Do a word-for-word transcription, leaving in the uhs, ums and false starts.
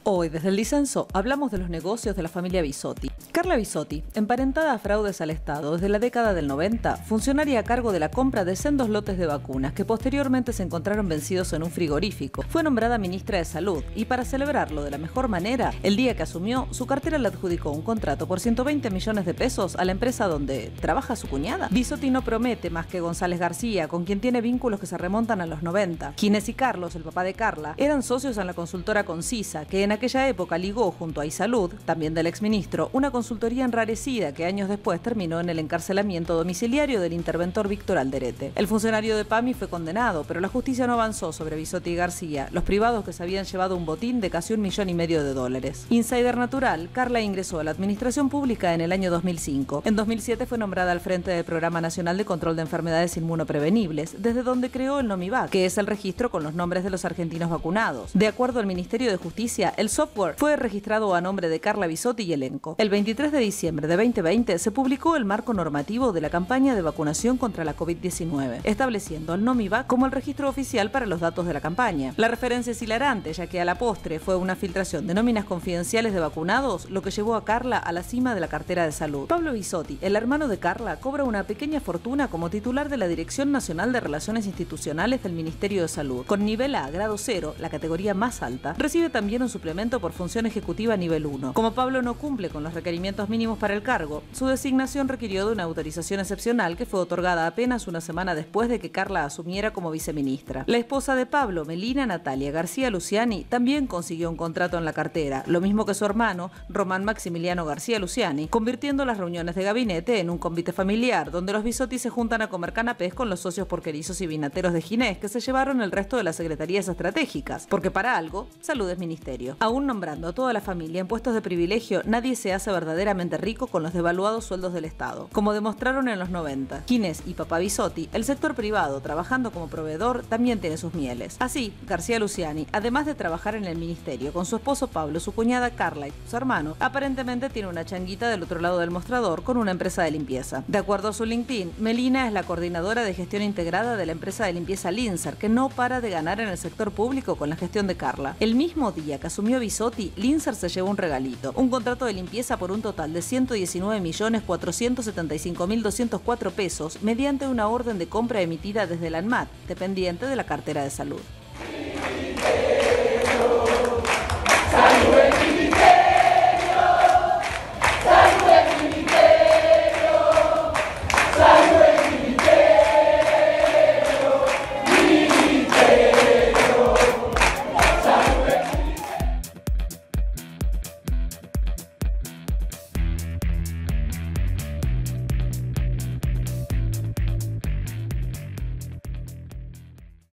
Hoy, desde el Disenso, hablamos de los negocios de la familia Bisotti. Carla Bisotti, emparentada a fraudes al Estado desde la década del noventa, funcionaria a cargo de la compra de sendos lotes de vacunas que posteriormente se encontraron vencidos en un frigorífico. Fue nombrada ministra de Salud y, para celebrarlo de la mejor manera, el día que asumió, su cartera le adjudicó un contrato por ciento veinte millones de pesos a la empresa donde trabaja su cuñada. Bisotti no promete más que González García, con quien tiene vínculos que se remontan a los noventa. Ginés y Carlos, el papá de Carla, eran socios en la consultora Concisa, que en aquella época ligó junto a iSalud, también del exministro, una consultoría enrarecida que años después terminó en el encarcelamiento domiciliario del interventor Víctor Alderete. El funcionario de PAMI fue condenado, pero la justicia no avanzó sobre Bisotti y García, los privados que se habían llevado un botín de casi un millón y medio de dólares. Insider natural, Carla ingresó a la administración pública en el año dos mil cinco. En dos mil siete fue nombrada al frente del Programa Nacional de Control de Enfermedades Inmunoprevenibles, desde donde creó el NOMIVAC, que es el registro con los nombres de los argentinos vacunados. De acuerdo al Ministerio de Justicia, el software fue registrado a nombre de Carla Bisotti y elenco. El veintitrés de diciembre de veinte veinte se publicó el marco normativo de la campaña de vacunación contra la COVID diecinueve, estableciendo al NOMIVAC como el registro oficial para los datos de la campaña. La referencia es hilarante, ya que a la postre fue una filtración de nóminas confidenciales de vacunados lo que llevó a Carla a la cima de la cartera de salud. Pablo Bisotti, el hermano de Carla, cobra una pequeña fortuna como titular de la Dirección Nacional de Relaciones Institucionales del Ministerio de Salud. Con nivel A, grado cero, la categoría más alta, recibe también un suplemento por función ejecutiva nivel uno. Como Pablo no cumple con los requerimientos mínimos para el cargo, su designación requirió de una autorización excepcional que fue otorgada apenas una semana después de que Carla asumiera como viceministra. La esposa de Pablo, Melina Natalia García Luciani, también consiguió un contrato en la cartera, lo mismo que su hermano, Román Maximiliano García Luciani, convirtiendo las reuniones de gabinete en un convite familiar, donde los Bisotti se juntan a comer canapés con los socios porquerizos y vinateros de Ginés, que se llevaron el resto de las secretarías estratégicas, porque para algo, salud es ministerio. Aún nombrando a toda la familia en puestos de privilegio, nadie se hace verdaderamente rico con los devaluados sueldos del Estado. Como demostraron en los noventa, Ginés y papá Bisotti, el sector privado, trabajando como proveedor, también tiene sus mieles. Así, García Luciani, además de trabajar en el ministerio con su esposo Pablo, su cuñada Carla y su hermano, aparentemente tiene una changuita del otro lado del mostrador con una empresa de limpieza. De acuerdo a su LinkedIn, Melina es la coordinadora de gestión integrada de la empresa de limpieza Lincer, que no para de ganar en el sector público con la gestión de Carla. El mismo día que asumió Bisotti, Lincer se llevó un regalito, un contrato de limpieza por un total de ciento diecinueve millones cuatrocientos setenta y cinco mil doscientos cuatro pesos mediante una orden de compra emitida desde la ANMAT, dependiente de la cartera de salud.